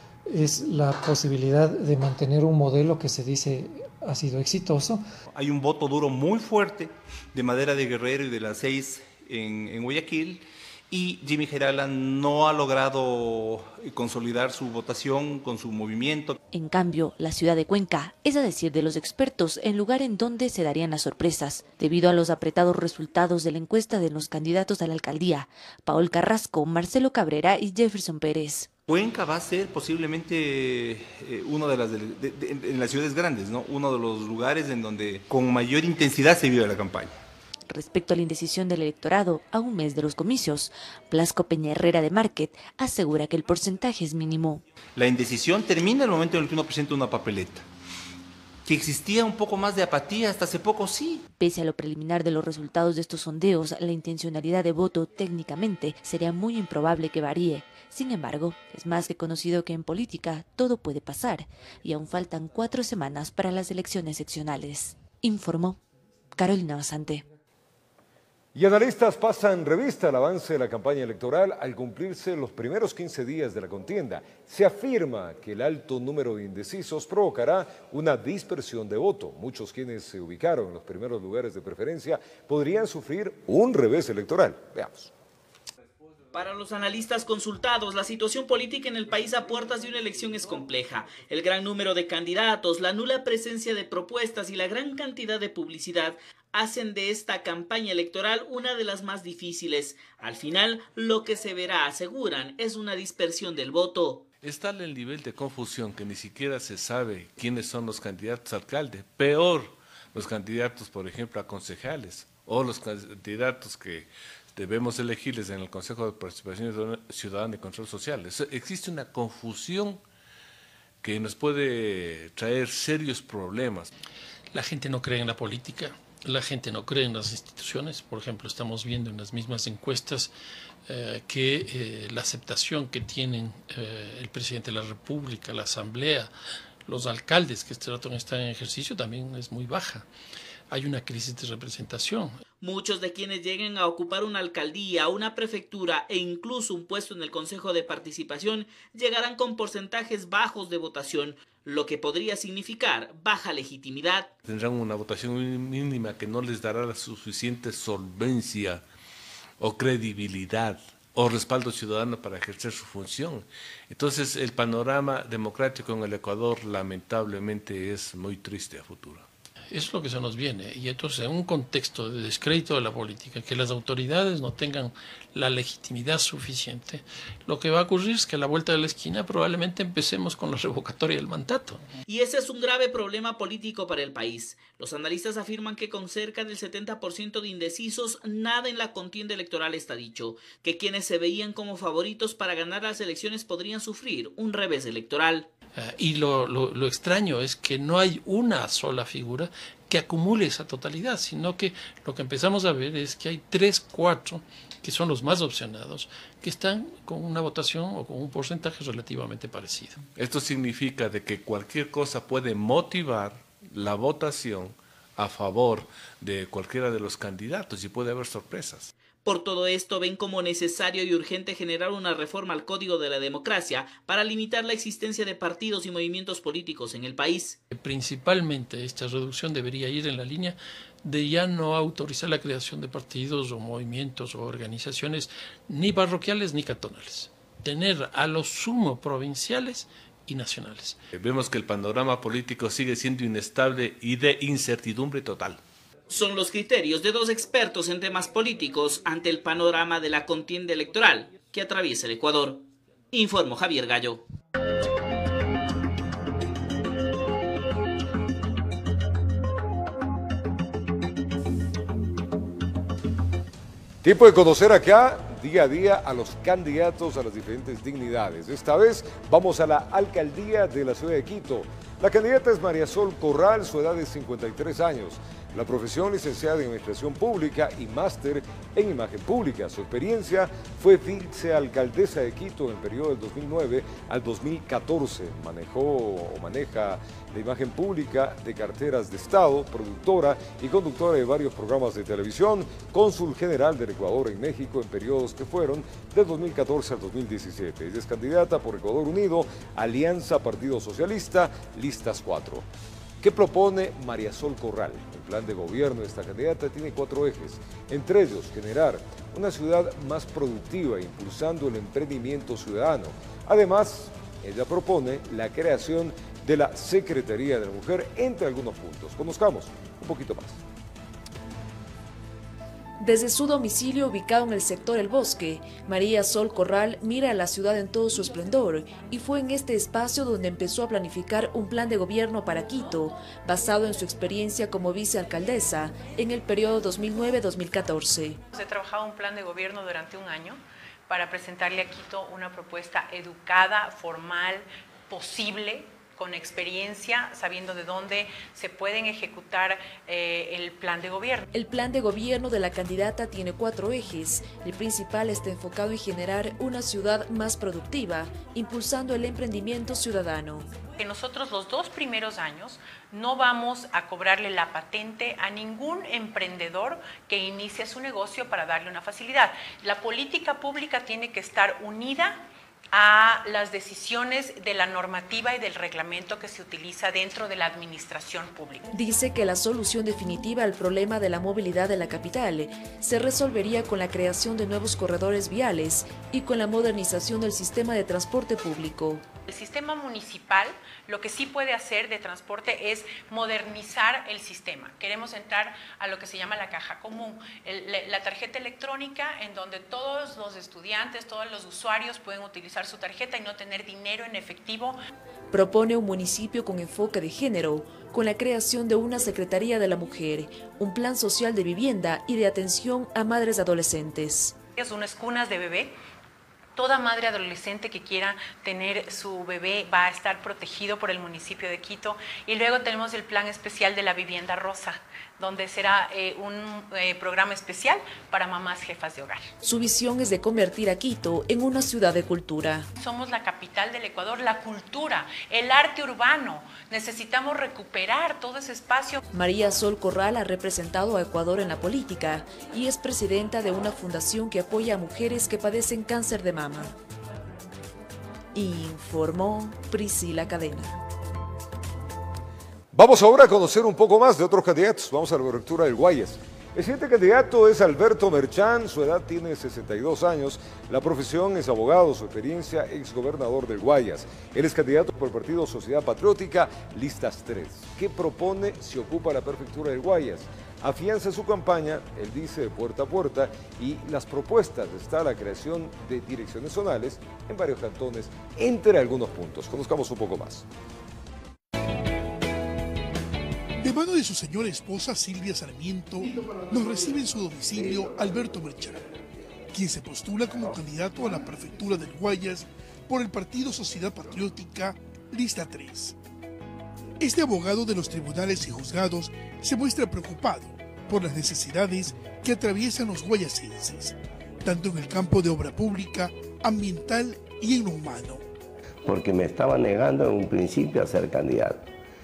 Speaker 4: es la posibilidad de mantener un modelo que se dice ha sido exitoso.
Speaker 6: Hay un voto duro muy fuerte de Madera de Guerrero y de las seis en, en Guayaquil, y Jimmy Gerala no ha logrado consolidar su votación con su movimiento.
Speaker 3: En cambio, la ciudad de Cuenca es a decir de los expertos el lugar en donde se darían las sorpresas, debido a los apretados resultados de la encuesta de los candidatos a la alcaldía, Paul Carrasco, Marcelo Cabrera y Jefferson Pérez.
Speaker 6: Cuenca va a ser posiblemente eh, uno de las de, de, de, en las ciudades grandes, ¿no? Uno de los lugares en donde con mayor intensidad se vive la campaña.
Speaker 3: Respecto a la indecisión del electorado a un mes de los comicios, Blasco Peña Herrera de Market asegura que el porcentaje es mínimo.
Speaker 6: La indecisión termina en el momento en el que uno presenta una papeleta. Que existía un poco más de apatía hasta hace poco, sí.
Speaker 3: Pese a lo preliminar de los resultados de estos sondeos, la intencionalidad de voto técnicamente sería muy improbable que varíe. Sin embargo, es más que conocido que en política todo puede pasar y aún faltan cuatro semanas para las elecciones seccionales. Informó Carolina Basante.
Speaker 1: Y analistas pasan revista al avance de la campaña electoral al cumplirse los primeros quince días de la contienda. Se afirma que el alto número de indecisos provocará una dispersión de voto. Muchos quienes se ubicaron en los primeros lugares de preferencia podrían sufrir un revés electoral. Veamos.
Speaker 7: Para los analistas consultados, la situación política en el país a puertas de una elección es compleja. El gran número de candidatos, la nula presencia de propuestas y la gran cantidad de publicidad hacen de esta campaña electoral una de las más difíciles. Al final, lo que se verá, aseguran, es una dispersión del voto.
Speaker 14: Es tal el nivel de confusión que ni siquiera se sabe quiénes son los candidatos a alcalde. Peor, los candidatos, por ejemplo, a concejales o los candidatos que debemos elegirles en el Consejo de Participación Ciudadana y Control Social. Existe una confusión que nos puede traer serios problemas.
Speaker 20: La gente no cree en la política, la gente no cree en las instituciones. Por ejemplo, estamos viendo en las mismas encuestas eh, que eh, la aceptación que tienen eh, el presidente de la República, la Asamblea, los alcaldes que este rato están en ejercicio también es muy baja. hay una crisis de representación.
Speaker 7: Muchos de quienes lleguen a ocupar una alcaldía, una prefectura e incluso un puesto en el Consejo de Participación llegarán con porcentajes bajos de votación, lo que podría significar baja legitimidad.
Speaker 14: Tendrán una votación mínima que no les dará la suficiente solvencia o credibilidad o respaldo ciudadano para ejercer su función. Entonces el panorama democrático en el Ecuador lamentablemente es muy triste a futuro.
Speaker 20: Es lo que se nos viene, y entonces en un contexto de descrédito de la política, que las autoridades no tengan la legitimidad suficiente, lo que va a ocurrir es que a la vuelta de la esquina probablemente empecemos con la revocatoria del mandato.
Speaker 7: Y ese es un grave problema político para el país. Los analistas afirman que con cerca del setenta por ciento de indecisos, nada en la contienda electoral está dicho, que quienes se veían como favoritos para ganar las elecciones podrían sufrir un revés electoral.
Speaker 20: Uh, y lo, lo, lo extraño es que no hay una sola figura que acumule esa totalidad, sino que lo que empezamos a ver es que hay tres, cuatro, que son los más opcionados, que están con una votación o con un porcentaje relativamente parecido.
Speaker 14: Esto significa de que cualquier cosa puede motivar la votación a favor de cualquiera de los candidatos y puede haber sorpresas.
Speaker 7: Por todo esto, ven como necesario y urgente generar una reforma al Código de la Democracia para limitar la existencia de partidos y movimientos políticos en el país.
Speaker 20: Principalmente esta reducción debería ir en la línea de ya no autorizar la creación de partidos o movimientos o organizaciones ni parroquiales ni cantonales. Tener a lo sumo provinciales y nacionales.
Speaker 14: Vemos que el panorama político sigue siendo inestable y de incertidumbre total.
Speaker 7: Son los criterios de dos expertos en temas políticos ante el panorama de la contienda electoral que atraviesa el Ecuador. Informó Javier Gallo.
Speaker 1: Tiempo de conocer acá día a día a los candidatos a las diferentes dignidades. Esta vez vamos a la alcaldía de la ciudad de Quito. La candidata es María Sol Corral, su edad es cincuenta y tres años. La profesión, licenciada en Administración Pública y máster en Imagen Pública. Su experiencia fue vicealcaldesa de Quito en el periodo del dos mil nueve al dos mil catorce. Manejó o maneja la imagen pública de carteras de Estado, productora y conductora de varios programas de televisión, cónsul general del Ecuador en México en periodos que fueron del dos mil catorce al dos mil diecisiete. Ella es candidata por Ecuador Unido, Alianza Partido Socialista, Listas cuatro. ¿Qué propone María Sol Corral? El plan de gobierno de esta candidata tiene cuatro ejes, entre ellos generar una ciudad más productiva impulsando el emprendimiento ciudadano. Además, ella propone la creación de la Secretaría de la Mujer, entre algunos puntos. Conozcamos un poquito más.
Speaker 5: Desde su domicilio ubicado en el sector El Bosque, María Sol Corral mira a la ciudad en todo su esplendor y fue en este espacio donde empezó a planificar un plan de gobierno para Quito, basado en su experiencia como vicealcaldesa en el periodo dos mil nueve a dos mil catorce.
Speaker 8: He trabajado un plan de gobierno durante un año para presentarle a Quito una propuesta educada, formal, posible, con experiencia, sabiendo de dónde se pueden ejecutar eh, el plan de gobierno.
Speaker 5: El plan de gobierno de la candidata tiene cuatro ejes. El principal está enfocado en generar una ciudad más productiva, impulsando el emprendimiento ciudadano.
Speaker 8: Que nosotros los dos primeros años no vamos a cobrarle la patente a ningún emprendedor que inicie su negocio para darle una facilidad. La política pública tiene que estar unida a las decisiones de la normativa y del reglamento que se utiliza dentro de la administración pública.
Speaker 5: Dice que la solución definitiva al problema de la movilidad de la capital se resolvería con la creación de nuevos corredores viales y con la modernización del sistema de transporte público.
Speaker 8: El sistema municipal lo que sí puede hacer de transporte es modernizar el sistema. Queremos entrar a lo que se llama la caja común, el, la tarjeta electrónica en donde todos los estudiantes, todos los usuarios pueden utilizar su tarjeta y no tener dinero en efectivo.
Speaker 5: Propone un municipio con enfoque de género, con la creación de una Secretaría de la Mujer, un plan social de vivienda y de atención a madres adolescentes.
Speaker 8: Es unas cunas de bebé Toda madre adolescente que quiera tener su bebé va a estar protegido por el municipio de Quito. Y luego tenemos el plan especial de la vivienda rosa, donde será eh, un eh, programa especial para mamás jefas de hogar.
Speaker 5: Su visión es de convertir a Quito en una ciudad de cultura.
Speaker 8: Somos la capital del Ecuador, la cultura, el arte urbano. Necesitamos recuperar todo ese espacio.
Speaker 5: María Sol Corral ha representado a Ecuador en la política y es presidenta de una fundación que apoya a mujeres que padecen cáncer de mama. Informó Priscila Cadena.
Speaker 1: Vamos ahora a conocer un poco más de otros candidatos. Vamos a la prefectura del Guayas. El siguiente candidato es Alberto Merchán, su edad tiene sesenta y dos años, la profesión es abogado, su experiencia exgobernador del Guayas. Él es candidato por el partido Sociedad Patriótica, listas tres. ¿Qué propone si ocupa la prefectura del Guayas? Afianza su campaña, él dice, de puerta a puerta, y las propuestas está la creación de direcciones zonales en varios cantones, entre algunos puntos. Conozcamos un poco más.
Speaker 21: De mano de su señora esposa Silvia Sarmiento, nos recibe en su domicilio Alberto Merchán, quien se postula como candidato a la prefectura del Guayas por el partido Sociedad Patriótica, lista tres. Este abogado de los tribunales y juzgados se muestra preocupado por las necesidades que atraviesan los guayasenses, tanto en el campo de obra pública, ambiental y en lo humano.
Speaker 22: Porque me estaba negando en un principio a ser candidato.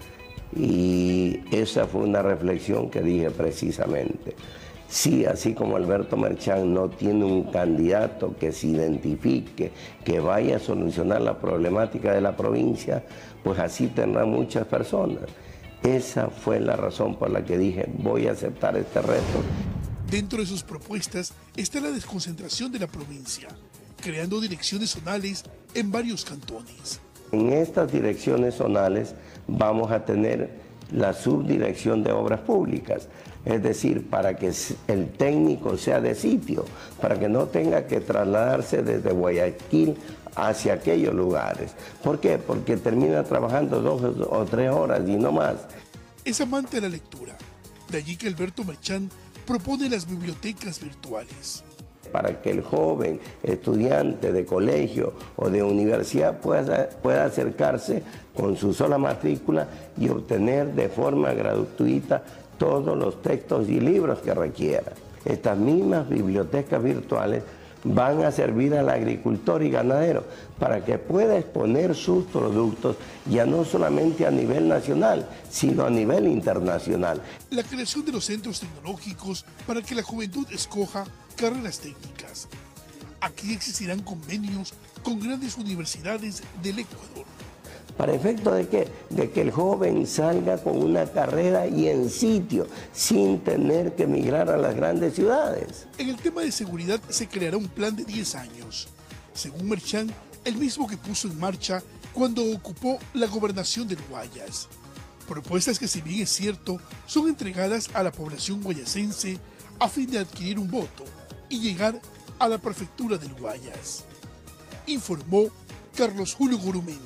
Speaker 22: Y esa fue una reflexión que dije precisamente. Sí, así como Alberto Merchán no tiene un candidato que se identifique, que vaya a solucionar la problemática de la provincia, pues así tendrán muchas personas. Esa fue la razón por la que dije, voy a aceptar este reto.
Speaker 21: Dentro de sus propuestas está la desconcentración de la provincia, creando direcciones zonales en varios cantones.
Speaker 22: En estas direcciones zonales vamos a tener la subdirección de obras públicas, es decir, para que el técnico sea de sitio, para que no tenga que trasladarse desde Guayaquil hacia aquellos lugares. ¿Por qué? Porque termina trabajando dos o tres horas y no más.
Speaker 21: Es amante de la lectura, de allí que Alberto Merchán propone las bibliotecas virtuales.
Speaker 22: Para que el joven estudiante de colegio o de universidad pueda, pueda acercarse con su sola matrícula y obtener de forma gratuita todos los textos y libros que requiera. Estas mismas bibliotecas virtuales van a servir al agricultor y ganadero para que pueda exponer sus productos ya no solamente a nivel nacional, sino a nivel internacional.
Speaker 21: La creación de los centros tecnológicos para que la juventud escoja carreras técnicas. Aquí existirán convenios con grandes universidades del Ecuador.
Speaker 22: ¿Para efecto de qué? De que el joven salga con una carrera y en sitio, sin tener que emigrar a las grandes ciudades.
Speaker 21: En el tema de seguridad se creará un plan de diez años. Según Merchán, el mismo que puso en marcha cuando ocupó la gobernación del Guayas. Propuestas que, si bien es cierto, son entregadas a la población guayasense a fin de adquirir un voto y llegar a la prefectura del Guayas. Informó Carlos Julio Gurumendi.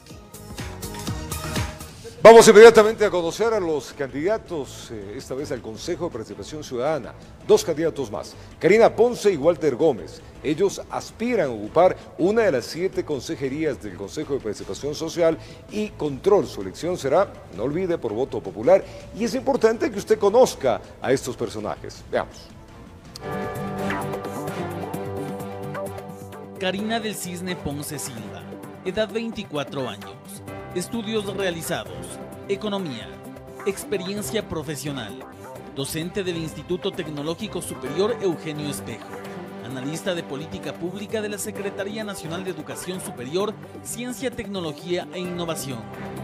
Speaker 1: Vamos inmediatamente a conocer a los candidatos, eh, esta vez al Consejo de Participación Ciudadana. Dos candidatos más, Karina Ponce y Walter Gómez. Ellos aspiran a ocupar una de las siete consejerías del Consejo de Participación Social y Control. Su elección será, no olvide, por voto popular. Y es importante que usted conozca a estos personajes. Veamos.
Speaker 7: Karina del Cisne Ponce Silva, edad veinticuatro años. Estudios realizados, economía, experiencia profesional, docente del Instituto Tecnológico Superior Eugenio Espejo, analista de política pública de la Secretaría Nacional de Educación Superior, Ciencia, Tecnología e Innovación.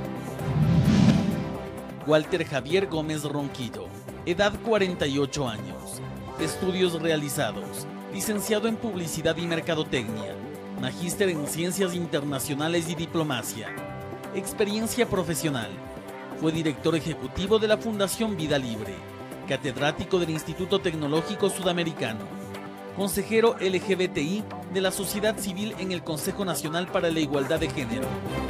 Speaker 7: Walter Javier Gómez Ronquillo, edad cuarenta y ocho años, estudios realizados, licenciado en Publicidad y Mercadotecnia, magíster en Ciencias Internacionales y Diplomacia. Experiencia profesional. Fue director ejecutivo de la Fundación Vida Libre, catedrático del Instituto Tecnológico Sudamericano, consejero L G B T I de la sociedad civil en el Consejo Nacional para la Igualdad de Género.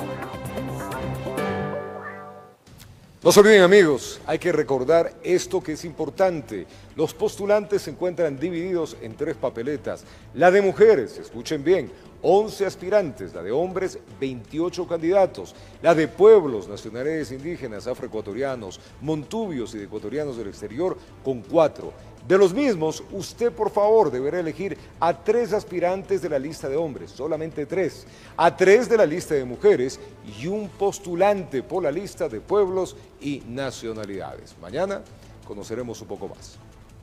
Speaker 1: No se olviden, amigos, hay que recordar esto que es importante. Los postulantes se encuentran divididos en tres papeletas. La de mujeres, escuchen bien, once aspirantes, la de hombres, veintiocho candidatos, la de pueblos, nacionalidades indígenas, afroecuatorianos, montubios y de ecuatorianos del exterior, con cuatro. De los mismos, usted por favor deberá elegir a tres aspirantes de la lista de hombres, solamente tres, a tres de la lista de mujeres y un postulante por la lista de pueblos y nacionalidades. Mañana conoceremos un poco más.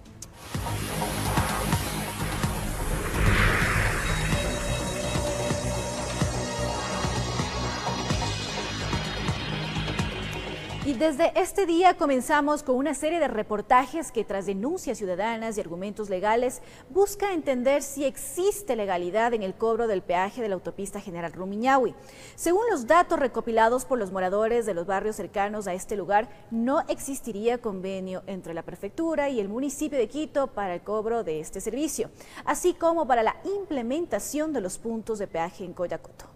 Speaker 2: Y desde este día comenzamos con una serie de reportajes que, tras denuncias ciudadanas y argumentos legales, busca entender si existe legalidad en el cobro del peaje de la autopista General Rumiñahui. Según los datos recopilados por los moradores de los barrios cercanos a este lugar, no existiría convenio entre la prefectura y el municipio de Quito para el cobro de este servicio, así como para la implementación de los puntos de peaje en Collacoto.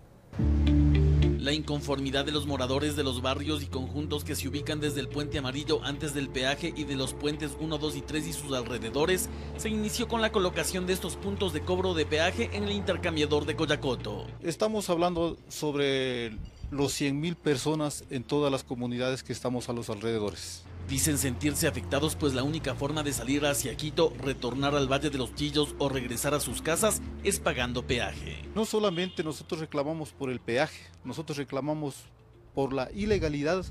Speaker 7: La inconformidad de los moradores de los barrios y conjuntos que se ubican desde el Puente Amarillo antes del peaje y de los puentes uno, dos y tres y sus alrededores se inició con la colocación de estos puntos de cobro de peaje en el intercambiador de Collacoto.
Speaker 9: Estamos hablando sobre los cien mil personas en todas las comunidades que estamos a los alrededores.
Speaker 7: Dicen sentirse afectados pues la única forma de salir hacia Quito, retornar al Valle de los Chillos o regresar a sus casas es pagando peaje.
Speaker 9: No solamente nosotros reclamamos por el peaje, nosotros reclamamos por la ilegalidad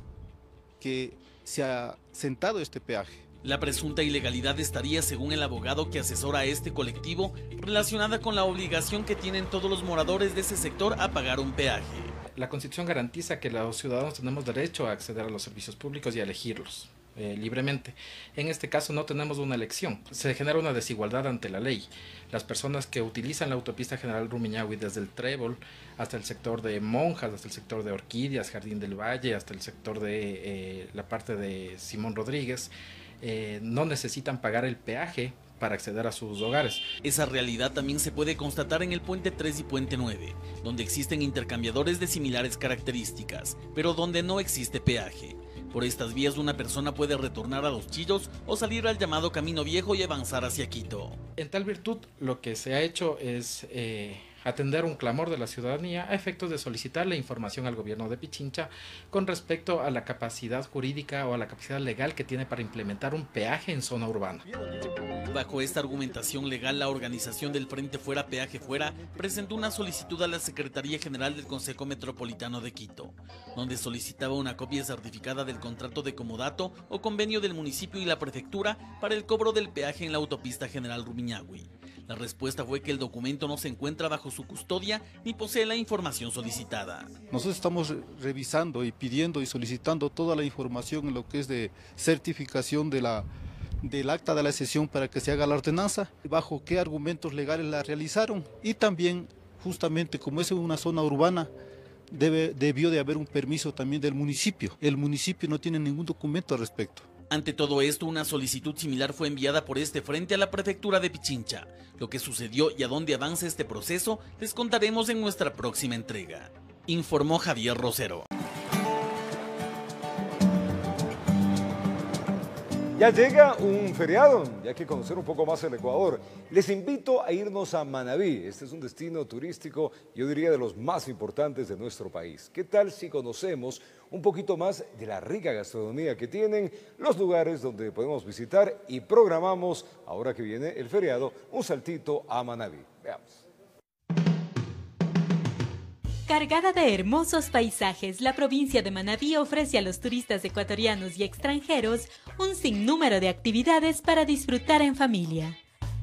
Speaker 9: que se ha sentado este peaje.
Speaker 7: La presunta ilegalidad estaría, según el abogado que asesora a este colectivo, relacionada con la obligación que tienen todos los moradores de ese sector a pagar un peaje.
Speaker 19: La Constitución garantiza que los ciudadanos tenemos derecho a acceder a los servicios públicos y a elegirlos eh, libremente. En este caso no tenemos una elección, se genera una desigualdad ante la ley. Las personas que utilizan la autopista General Rumiñahui desde el Trébol hasta el sector de Monjas, hasta el sector de Orquídeas, Jardín del Valle, hasta el sector de eh, la parte de Simón Rodríguez, eh, no necesitan pagar el peaje para acceder a sus hogares.
Speaker 7: Esa realidad también se puede constatar en el Puente tres y Puente nueve, donde existen intercambiadores de similares características, pero donde no existe peaje. Por estas vías una persona puede retornar a Los Chillos o salir al llamado Camino Viejo y avanzar hacia Quito.
Speaker 19: En tal virtud, lo que se ha hecho es eh, atender un clamor de la ciudadanía a efectos de solicitarle información al gobierno de Pichincha con respecto a la capacidad jurídica o a la capacidad legal que tiene para implementar un peaje en zona urbana.
Speaker 7: Bajo esta argumentación legal, la organización del Frente Fuera Peaje Fuera presentó una solicitud a la Secretaría General del Consejo Metropolitano de Quito, donde solicitaba una copia certificada del contrato de comodato o convenio del municipio y la prefectura para el cobro del peaje en la autopista General Rumiñahui. La respuesta fue que el documento no se encuentra bajo su custodia ni posee la información solicitada.
Speaker 9: Nosotros estamos revisando y pidiendo y solicitando toda la información en lo que es de certificación de la del acta de la sesión para que se haga la ordenanza, bajo qué argumentos legales la realizaron y también justamente como es una zona urbana debe, debió de haber un permiso también del municipio. El municipio no tiene ningún documento al respecto.
Speaker 7: Ante todo esto, una solicitud similar fue enviada por este frente a la prefectura de Pichincha. Lo que sucedió y a dónde avanza este proceso les contaremos en nuestra próxima entrega. Informó Javier Rosero.
Speaker 1: Ya llega un feriado, ya hay que conocer un poco más el Ecuador. Les invito a irnos a Manabí. Este es un destino turístico, yo diría, de los más importantes de nuestro país. ¿Qué tal si conocemos un poquito más de la rica gastronomía que tienen los lugares donde podemos visitar y programamos, ahora que viene el feriado, un saltito a Manabí? Veamos.
Speaker 23: Cargada de hermosos paisajes, la provincia de Manabí ofrece a los turistas ecuatorianos y extranjeros un sinnúmero de actividades para disfrutar en familia.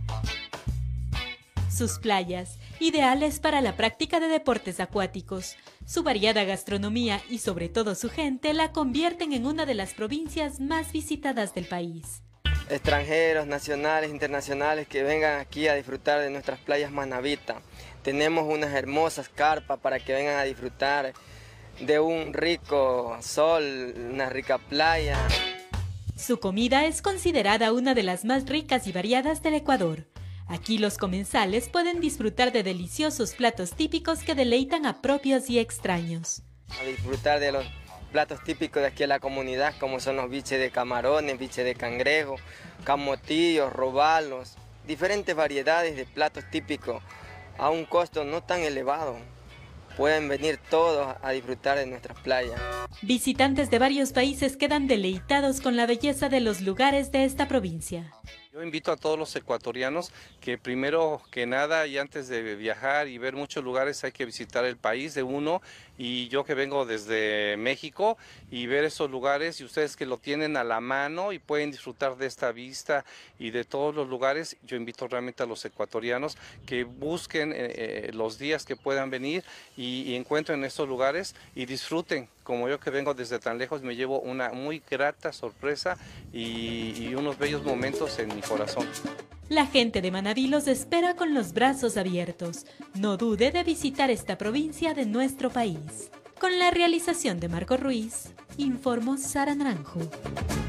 Speaker 23: Sus playas, ideales para la práctica de deportes acuáticos, su variada gastronomía y sobre todo su gente la convierten en una de las provincias más visitadas del país.
Speaker 24: Extranjeros, nacionales, internacionales que vengan aquí a disfrutar de nuestras playas manabitas. Tenemos unas hermosas carpas para que vengan a disfrutar de un rico sol, una rica playa.
Speaker 23: Su comida es considerada una de las más ricas y variadas del Ecuador. Aquí los comensales pueden disfrutar de deliciosos platos típicos que deleitan a propios y extraños.
Speaker 24: A disfrutar de los platos típicos de aquí en la comunidad, como son los biches de camarones, biches de cangrejo, camotillos, robalos, diferentes variedades de platos típicos a un costo no tan elevado. Pueden venir todos a disfrutar de nuestras playas.
Speaker 23: Visitantes de varios países quedan deleitados con la belleza de los lugares de esta provincia.
Speaker 10: Yo invito a todos los ecuatorianos que primero que nada y antes de viajar y ver muchos lugares hay que visitar el país de uno, y yo que vengo desde México y ver esos lugares, y ustedes que lo tienen a la mano y pueden disfrutar de esta vista y de todos los lugares, yo invito realmente a los ecuatorianos que busquen eh, los días que puedan venir y, y encuentren estos lugares y disfruten. Como yo que vengo desde tan lejos me llevo una muy grata sorpresa y, y unos bellos momentos en mi corazón.
Speaker 23: La gente de Manabí los espera con los brazos abiertos. No dude de visitar esta provincia de nuestro país. Con la realización de Marco Ruiz, informó Sara Naranjo.